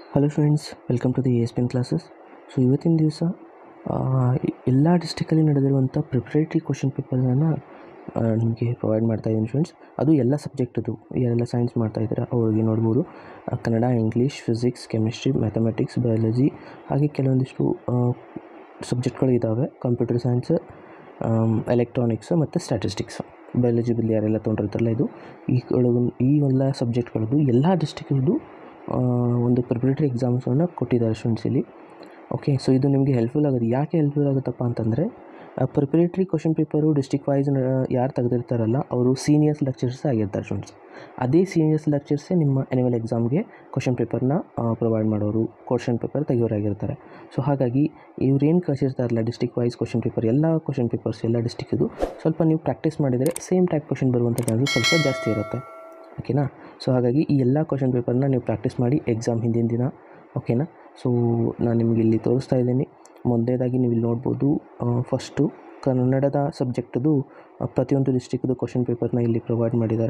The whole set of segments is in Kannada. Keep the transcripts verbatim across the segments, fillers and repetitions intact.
Hello friends, welcome to the A S P N classes. So ಇವತ್ತಿನ ದಿವಸ ಎಲ್ಲ ಡಿಸ್ಟಿಕಲ್ಲಿ ನಡೆದಿರುವಂಥ ಪ್ರಿಪ್ರೇಟ್ರಿ ಕ್ವಶನ್ ಪೇಪರ್ನ ನಿಮಗೆ ಪ್ರೊವೈಡ್ ಮಾಡ್ತಾಯಿದ್ದೀನಿ ಫ್ರೆಂಡ್ಸ್. ಅದು ಎಲ್ಲ ಸಬ್ಜೆಕ್ಟದು, ಯಾರೆಲ್ಲ ಸೈನ್ಸ್ ಮಾಡ್ತಾಯಿದ್ದೀರಾ ಅವ್ರಿಗೆ ನೋಡ್ಬೋದು. Kannada, English, physics, chemistry, mathematics, biology, ಹಾಗೆ ಕೆಲವೊಂದಿಷ್ಟು ಸಬ್ಜೆಕ್ಟ್ಗಳು ಇದ್ದಾವೆ. ಕಂಪ್ಯೂಟರ್ ಸೈನ್ಸ್, ಎಲೆಕ್ಟ್ರಾನಿಕ್ಸ್ ಮತ್ತು ಸ್ಟ್ಯಾಟಿಸ್ಟಿಕ್ಸ್. ಬಯಾಲಜಿ ಬಿಲ್ ಯಾರೆಲ್ಲ ತೊಗೊಂಡಿರ್ತಾರಲ್ಲ, ಇದು ಈ ಈ ಎಲ್ಲ ಸಬ್ಜೆಕ್ಟ್ಗಳದ್ದು ಎಲ್ಲ ಡಿಸ್ಟಿಕ್ಗಳದ್ದು ಒಂದು ಪ್ರಿಪ್ರೇಟರಿ ಎಕ್ಸಾಮ್ಸನ್ನು ಕೊಟ್ಟಿದ್ದಾರೆ ಸ್ಟೂಡೆಂಟ್ಸ್ ಇಲ್ಲಿ. ಓಕೆ, ಸೊ ಇದು ನಿಮಗೆ ಹೆಲ್ಪ್ಫುಲ್ ಆಗುತ್ತೆ. ಯಾಕೆ ಹೆಲ್ಪ್ಫುಲ್ ಆಗುತ್ತಪ್ಪ ಅಂತಂದರೆ, preparatory question paper district wise ಯಾರು ತೆಗೆದಿರ್ತಾರಲ್ಲ ಅವರು ಸೀನಿಯರ್ಸ್ ಲೆಕ್ಚರ್ಸ್ ಆಗಿರ್ತಾರೆ ಸ್ಟೂಡೆಂಟ್ಸ್. ಅದೇ ಸೀನಿಯರ್ಸ್ ಲೆಕ್ಚರ್ಸೇ ನಿಮ್ಮ ಆ್ಯನ್ಯುವಲ್ ಎಕ್ಸಾಮ್ಗೆ ಕ್ವಶನ್ ಪೇಪರ್ನ ಪ್ರೊವೈಡ್ ಮಾಡೋರು, ಕ್ವಶನ್ ಪೇಪರ್ ತೆಗಿಯೋರಾಗಿರ್ತಾರೆ. ಸೊ ಹಾಗಾಗಿ ಇವ್ರೇನು ಕಳಿಸಿರ್ತಾರಲ್ಲ ಡಿಸ್ಟಿಕ್ ವೈಸ್ ಕ್ವಶನ್ ಪೇಪರ್, ಎಲ್ಲ ಕ್ವಶನ್ ಪೇಪರ್ಸ್ ಎಲ್ಲ ಡಿಸ್ಟಿಕ್ಕಿದು ಸ್ವಲ್ಪ ನೀವು ಪ್ರಾಕ್ಟೀಸ್ ಮಾಡಿದರೆ ಸೇಮ್ ಟೈಪ್ ಕ್ವಶನ್ ಬರುವಂಥ ಚಾನ್ಸಸ್ ಸ್ವಲ್ಪ ಜಾಸ್ತಿ ಇರುತ್ತೆ. ಓಕೆನಾ? ಸೊ ಹಾಗಾಗಿ ಈ ಎಲ್ಲ ಕ್ವಶನ್ ಪೇಪರ್ನ ನೀವು ಪ್ರಾಕ್ಟೀಸ್ ಮಾಡಿ ಎಕ್ಸಾಮ್ ಹಿಂದಿನ ದಿನ. ಓಕೆನಾ? ಸೊ ನಾನು ನಿಮಗೆ ಇಲ್ಲಿ ತೋರಿಸ್ತಾ ಇದ್ದೀನಿ. ಮೊದಲನೇದಾಗಿ ನೀವು ಇಲ್ಲಿ ನೋಡ್ಬೋದು, ಫಸ್ಟು ಕನ್ನಡದ ಸಬ್ಜೆಕ್ಟದು ಪ್ರತಿಯೊಂದು ಡಿಸ್ಟಿಕ್ದು ಕ್ವಶನ್ ಪೇಪರ್ನ ಇಲ್ಲಿ ಪ್ರೊವೈಡ್ ಮಾಡಿದ್ದಾರೆ.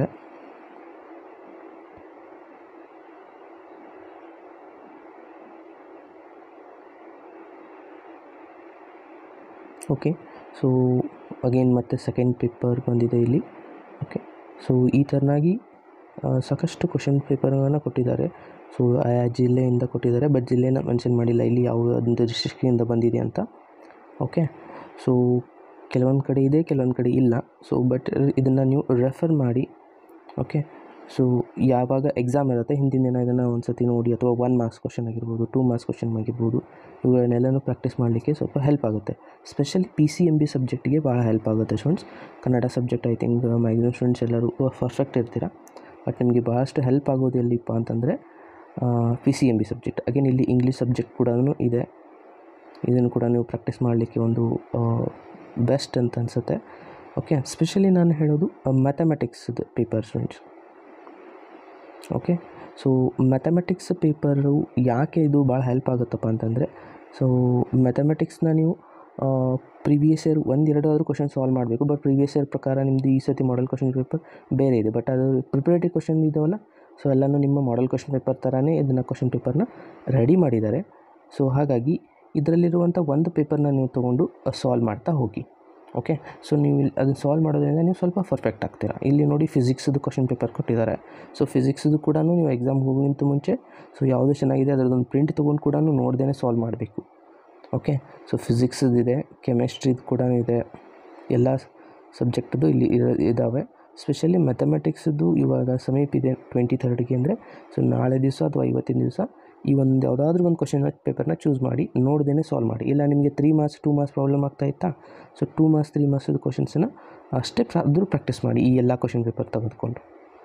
ಓಕೆ, ಸೊ ಅಗೇನ್ ಮತ್ತೆ ಸೆಕೆಂಡ್ ಪೇಪರ್ ಬಂದಿದೆ ಇಲ್ಲಿ. ಓಕೆ, ಸೊ ಈ ಥರನಾಗಿ ಸಾಕಷ್ಟು ಕ್ವಶನ್ ಪೇಪರ್ಗಳನ್ನು ಕೊಟ್ಟಿದ್ದಾರೆ. ಸೊ ಆಯಾ ಜಿಲ್ಲೆಯಿಂದ ಕೊಟ್ಟಿದ್ದಾರೆ, ಬಟ್ ಜಿಲ್ಲೆನ ಮೆನ್ಷನ್ ಮಾಡಿಲ್ಲ ಇಲ್ಲಿ ಯಾವುದೊಂದು ಡಿಸ್ಟ್ರಿಕ್ಟಿಂದ ಬಂದಿದೆ ಅಂತ. ಓಕೆ, ಸೊ ಕೆಲವೊಂದು ಕಡೆ ಇದೆ, ಕೆಲವೊಂದು ಕಡೆ ಇಲ್ಲ. ಸೊ ಬಟ್ ಇದನ್ನು ನೀವು ರೆಫರ್ ಮಾಡಿ. ಓಕೆ, ಸೊ ಯಾವಾಗ ಎಕ್ಸಾಮ್ ಇರುತ್ತೆ ಹಿಂದಿನ ದಿನ ಇದನ್ನು ಒಂದು ಸತಿ ನೋಡಿ, ಅಥವಾ ಒನ್ ಮಾರ್ಕ್ಸ್ ಕ್ವಶನ್ ಆಗಿರ್ಬೋದು, ಟೂ ಮಾರ್ಕ್ಸ್ ಕ್ವಶನ್ ಆಗಿರ್ಬೋದು, ಇವುಗಳನ್ನೆಲ್ಲನೂ ಪ್ರಾಕ್ಟೀಸ್ ಮಾಡಲಿಕ್ಕೆ ಸ್ವಲ್ಪ ಹೆಲ್ಪ್ ಆಗುತ್ತೆ. Specially P C M B ಸಬ್ಜೆಕ್ಟಿಗೆ ಭಾಳ ಹೆಲ್ಪ್ ಆಗುತ್ತೆ students. Kannada subject I think maximum students ಎಲ್ಲರೂ ಪರ್ಫೆಕ್ಟ್ ಇರ್ತೀರ. ಬಟ್ ನಿಮಗೆ ಭಾಳಷ್ಟು ಹೆಲ್ಪ್ ಆಗೋದು ಎಲ್ಲಿಪ್ಪ ಅಂತಂದರೆ P C M B subject. Again ಇಲ್ಲಿ ಇಂಗ್ಲೀಷ್ ಸಬ್ಜೆಕ್ಟ್ ಕೂಡ ಇದೆ, ಇದನ್ನು ಕೂಡ ನೀವು ಪ್ರಾಕ್ಟೀಸ್ ಮಾಡಲಿಕ್ಕೆ ಒಂದು ಬೆಸ್ಟ್ ಅಂತ ಅನಿಸುತ್ತೆ. ಓಕೆ, ಸ್ಪೆಷಲಿ ನಾನು ಹೇಳೋದು ಮ್ಯಾಥಮೆಟಿಕ್ಸ್ದು paper students. Okay, so mathematics paper ಯಾಕೆ ಇದು ಭಾಳ ಹೆಲ್ಪ್ ಆಗುತ್ತಪ್ಪ ಅಂತಂದರೆ, ಸೊ ಮ್ಯಾಥಮೆಟಿಕ್ಸ್ನ ನೀವು ಪ್ರೀವಿಯಸ್ ಇಯರ್ ಒಂದೆರಡು ಆದರೂ ಕ್ವಶನ್ ಸಾಲ್ವ್ ಮಾಡಬೇಕು. ಬಟ್ ಪ್ರೀವಿಯಸ್ ಇಯರ್ ಪ್ರಕಾರ ನಿಮ್ಮದು ಈ ಸತಿ ಮಾಡೆಲ್ ಕ್ವಶನ್ ಪೇಪರ್ ಬೇರೆ ಇದೆ. ಬಟ್ ಅದು ಪ್ರಿಪ್ರೇಟರಿ ಕ್ವಶನ್ ಇದಾವಲ್ಲ, ಸೊ ಎಲ್ಲನೂ ನಿಮ್ಮ ಮಾಡೆಲ್ ಕ್ವಶನ್ ಪೇಪರ್ ಥರನೇ ಇದನ್ನು ಕ್ವಶನ್ ಪೇಪರ್ನ ರೆಡಿ ಮಾಡಿದ್ದಾರೆ. ಸೊ ಹಾಗಾಗಿ ಇದರಲ್ಲಿರುವಂಥ ಒಂದು ಪೇಪರ್ನ ನೀವು ತೊಗೊಂಡು ಸಾಲ್ವ್ ಮಾಡ್ತಾ ಹೋಗಿ. ಓಕೆ, ಸೊ ನೀವು ಇಲ್ಲಿ ಅದನ್ನು ಸಾಲ್ವ್ ಮಾಡೋದ್ರಿಂದ ನೀವು ಸ್ವಲ್ಪ ಪರ್ಫೆಕ್ಟ್ ಆಗ್ತೀರಾ. ಇಲ್ಲಿ ನೋಡಿ ಫಿಸಿಕ್ಸ್ದು ಕ್ವಶನ್ ಪೇಪರ್ ಕೊಟ್ಟಿದ್ದಾರೆ. ಸೊ ಫಿಸಿಕ್ಸ್ದು ಕೂಡ ನೀವು ಎಕ್ಸಾಮ್ ಹೋಗೋಕ್ಕಿಂತ ಮುಂಚೆ ಸೊ ಯಾವುದು ಚೆನ್ನಾಗಿದೆ ಅದರದೊಂದು ಪ್ರಿಂಟ್ ತೊಗೊಂಡು ಕೂಡ ನೋಡ್ದೇ ಸಾಲ್ವ್ ಮಾಡಬೇಕು. ಓಕೆ, ಸೊ ಫಿಸಿಕ್ಸ್ದಿದೆ, ಕೆಮಿಸ್ಟ್ರಿದು ಕೂಡ ಇದೆ, ಎಲ್ಲ ಸಬ್ಜೆಕ್ಟ್ದು ಇಲ್ಲಿ ಇದ್ದಾವೆ. ಸ್ಪೆಷಲಿ ಮ್ಯಾಥಮೆಟಿಕ್ಸ್ದು ಇವಾಗ ಸಮೀಪ ಇದೆ ಟ್ವೆಂಟಿ ಥರ್ಡ್ಗೆ ಅಂದರೆ, ಸೊ ನಾಳೆ ದಿವಸ ಅಥವಾ ಇವತ್ತಿನ ದಿವಸ ಈ ಒಂದು ಯಾವುದಾದ್ರೂ ಒಂದು ಕ್ವಶನ್ ಪೇಪರ್ನ ಚೂಸ್ ಮಾಡಿ ನೋಡ್ದೇ ಸಾಲ್ವ್ ಮಾಡಿ. ಇಲ್ಲ ನಿಮಗೆ three marks two marks problem ಆಗ್ತಾಯಿತ್ತಾ, ಸೊ ಟೂ ಮಾರ್ಕ್ಸ್ ತ್ರೀ ಮಾರ್ಕ್ಸ್ದು ಕ್ವಶನ್ಸನ್ನು ಅಷ್ಟೇ ಆದರೂ ಪ್ರಾಕ್ಟೀಸ್ ಮಾಡಿ ಈ ಎಲ್ಲ ಕ್ವಶನ್ ಪೇಪರ್ ತೆಗೆದುಕೊಂಡು.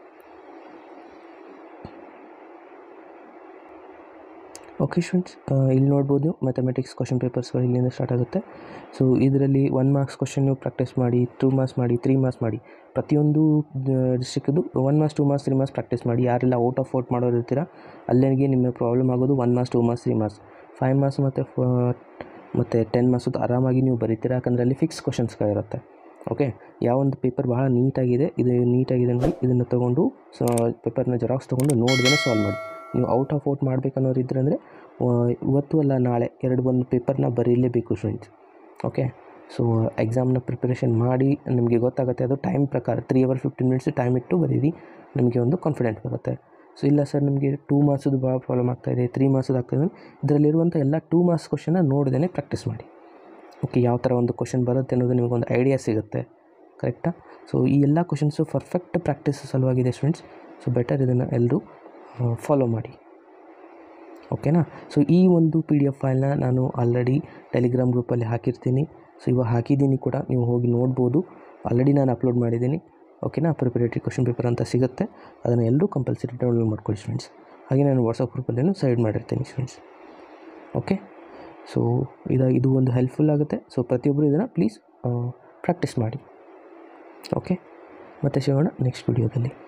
ಓಕೆ ಸ್ಟೂಡೆಂಟ್ಸ್, ಇಲ್ಲಿ ನೋಡ್ಬೋದು ಮ್ಯಾಥಮೆಟಿಕ್ಸ್ ಕ್ವಶನ್ ಪೇಪರ್ಸ್ಗಳು ಇಲ್ಲಿಂದ ಸ್ಟಾರ್ಟ್ ಆಗುತ್ತೆ. ಸೊ ಇದರಲ್ಲಿ ಒನ್ ಮಾರ್ಕ್ಸ್ ಕ್ವಶನ್ ನೀವು ಪ್ರಾಕ್ಟೀಸ್ ಮಾಡಿ, ಟೂ ಮಾರ್ಕ್ಸ್ ಮಾಡಿ, ತ್ರೀ ಮಾರ್ಕ್ಸ್ ಮಾಡಿ. ಪ್ರತಿಯೊಂದು ಡಿಸ್ಟ್ರಿಕ್ದು one marks two marks three marks practice ಮಾಡಿ. ಯಾರೆಲ್ಲ ಔಟ್ ಆಫ್ ಔಟ್ ಮಾಡೋರು ಇರ್ತೀರ ಅಲ್ಲಿಗೆ ನಿಮಗೆ ಪ್ರಾಬ್ಲಮ್ ಆಗೋದು one marks two marks three marks five marks ಮತ್ತು ಮತ್ತು ಟೆನ್ ಮಾರ್ಕ್ಸದ್ದು ಆರಾಮಾಗಿ ನೀವು ಬರೀತೀರ, ಯಾಕಂದರೆ ಅಲ್ಲಿ ಫಿಕ್ಸ್ ಕ್ವಶನ್ಸ್ಗಳಿರುತ್ತೆ. ಓಕೆ, ಯಾವೊಂದು ಪೇಪರ್ ಭಾಳ ನೀಟಾಗಿದೆ, ಇದು ನೀಟಾಗಿದೆ ನೋಡಿ, ಇದನ್ನು ತೊಗೊಂಡು ಸೊ ಪೇಪರ್ನ ಜೆರಾಕ್ಸ್ ತೊಗೊಂಡು ನೋಡ್ದೇ ಸಾಲ್ವ್ ಮಾಡಿ. ನೀವು ಔಟ್ ಆಫ್ ಔಟ್ ಮಾಡಬೇಕನ್ನೋರು ಇದ್ರೆ ಅಂದರೆ ಇವತ್ತು ಅಲ್ಲ ನಾಳೆ ಎರಡು ಒಂದು ಪೇಪರ್ನ ಬರೀಲೇಬೇಕು ಸ್ಟೂಡೆಂಟ್ಸ್. ಓಕೆ, ಸೊ ಎಕ್ಸಾಮ್ನ ಪ್ರಿಪ್ರೇಷನ್ ಮಾಡಿ ನಿಮಗೆ ಗೊತ್ತಾಗುತ್ತೆ. ಅದು ಟೈಮ್ ಪ್ರಕಾರ three hour fifteen minutes time ಇಟ್ಟು ಬರೀರಿ, ನಿಮಗೆ ಒಂದು ಕಾನ್ಫಿಡೆಂಟ್ ಬರುತ್ತೆ. ಸೊ ಇಲ್ಲ ಸರ್ ನಿಮಗೆ ಟೂ ಮಾರ್ಕ್ಸದು ಭಾಳ ಪ್ರಾಬ್ಲಮ್ ಆಗ್ತಾಯಿದೆ, ತ್ರೀ ಮಾರ್ಕ್ಸದು ಆಗ್ತಾಯಿದೆ, ಇದರಲ್ಲಿರುವಂಥ ಎಲ್ಲ ಟೂ ಮಾರ್ಕ್ಸ್ ಕ್ವಶನ್ನ ನೋಡ್ದೇ ಪ್ರಾಕ್ಟೀಸ್ ಮಾಡಿ. ಓಕೆ, ಯಾವ ಥರ ಒಂದು ಕ್ವಶನ್ ಬರುತ್ತೆ ಅನ್ನೋದು ನಿಮಗೊಂದು ಐಡಿಯಾ ಸಿಗುತ್ತೆ. ಕರೆಕ್ಟಾ? ಸೊ ಈ ಎಲ್ಲ ಕ್ವಶನ್ಸು ಪರ್ಫೆಕ್ಟ್ ಪ್ರಾಕ್ಟೀಸ್ ಸಲುವಾಗಿದೆ ಸ್ಟೂಡೆಂಟ್ಸ್. ಸೊ ಬೆಟರ್ ಇದನ್ನು ಎಲ್ಲರೂ ಫಾಲೋ ಮಾಡಿ. ಓಕೆನಾ? ಸೊ ಈ ಒಂದು ಪಿ ಡಿ ಎಫ್ ಫೈಲ್ನ ನಾನು ಆಲ್ರೆಡಿ ಟೆಲಿಗ್ರಾಮ್ ಗ್ರೂಪಲ್ಲಿ ಹಾಕಿರ್ತೀನಿ. ಸೊ ಇವಾಗ ಹಾಕಿದ್ದೀನಿ ಕೂಡ, ನೀವು ಹೋಗಿ ನೋಡ್ಬೋದು. ಆಲ್ರೆಡಿ ನಾನು ಅಪ್ಲೋಡ್ ಮಾಡಿದ್ದೀನಿ. ಓಕೆನಾ? ಪ್ರಿಪರೇಟರಿ ಕ್ವಶನ್ ಪೇಪರ್ ಅಂತ ಸಿಗುತ್ತೆ, ಅದನ್ನು ಎಲ್ಲರೂ ಕಂಪಲ್ಸರಿ ಡೌನ್ಲೋಡ್ ಮಾಡ್ಕೊಳ್ಳಿ ಸ್ಟೂಡೆಂಟ್ಸ್. ಹಾಗೆ ನಾನು ವಾಟ್ಸಪ್ ಗ್ರೂಪಲ್ಲೇನು ಸೈಡ್ ಮಾಡಿರ್ತೀನಿ ಸ್ಟೂಡೆಂಟ್ಸ್. ಓಕೆ, ಸೊ ಇದು ಇದು ಒಂದು ಹೆಲ್ಪ್ಫುಲ್ ಆಗುತ್ತೆ. ಸೊ ಪ್ರತಿಯೊಬ್ಬರು ಇದನ್ನು ಪ್ಲೀಸ್ ಪ್ರಾಕ್ಟೀಸ್ ಮಾಡಿ. ಓಕೆ, ಮತ್ತೆ ಸಿಗೋಣ ನೆಕ್ಸ್ಟ್ ವಿಡಿಯೋದಲ್ಲಿ.